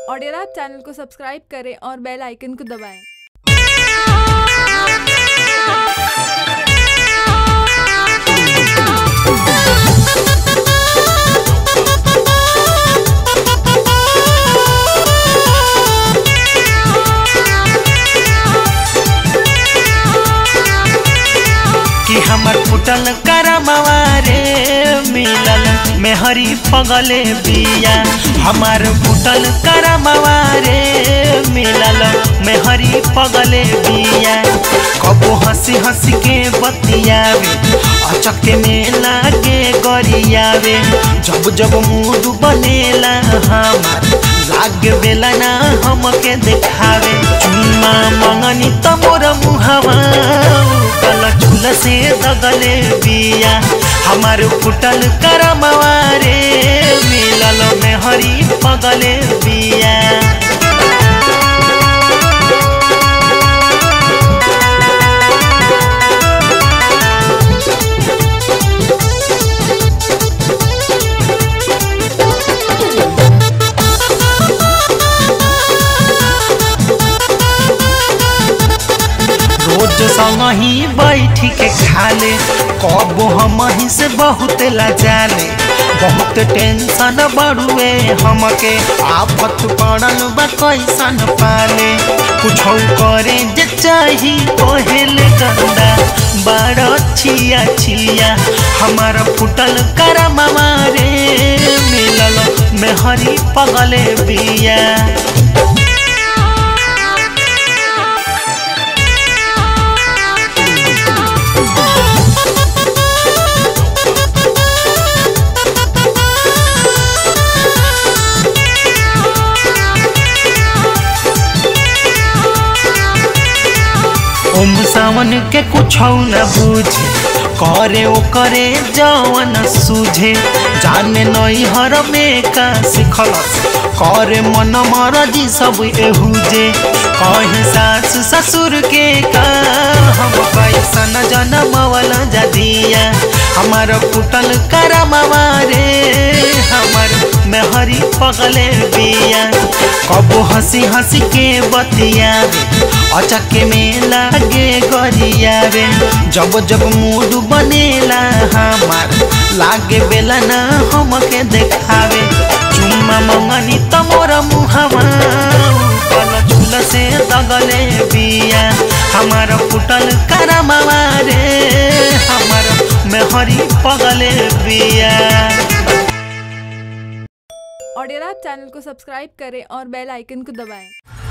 Audio app channel को subscribe करें और बेल आइकन को दबाएं। कि हमर फुटल करमवा रे मिलल मेहरी पगले बिया। हमार फुटल करमवा रे मिलल मेहरी पगले बिया। कबो हंसी हंसी के बतियावे अचके में लागे गरियावे। जब जब मूड बनेला हमार लागे बेला ना हमके देखावे। चुम्मा मंगनी त मोर मुहावा कल चूल से दगले बिया। हमार फुटल करमवा रे मिलल मेहरी पगले बिया। रोज संग ही बैठ के खाले कबो हम ही से बहुत लजाले। बहुत टेंशन बढ़ुए हमके आफत पड़ल बा कैसन पाले। कुछ करे जे चाही पहले गंदा बड़ा छिया छिया। हमारा फुटल करमवा रे मिलल मेहरी पगले बिया। ओम सावन के कुछ न बुझे करे ओ करे जवन सूझे। जाने नई हर में का सिखलस करे मन मरजी सब एहुजे। कहीं सास ससुर के का हम कैसन जनमवल जदिया। हमार फुटल करमवा रे हमार मेहरी पगले बिया। कबो हंसी हंसी के बतियावे अचके में लागे गरियावे। जब जब मूड बनेला हमार लागे बेला ना हमके देखावे। चुम्मा मंगनी त मोर मुहावा कल चूल से दगले बिया। हमार फुटल करमवा रे हमार मेहरी पगले बिया। ऑडियो ऐप चैनल को सब्सक्राइब करें और बेल आइकन को दबाएं।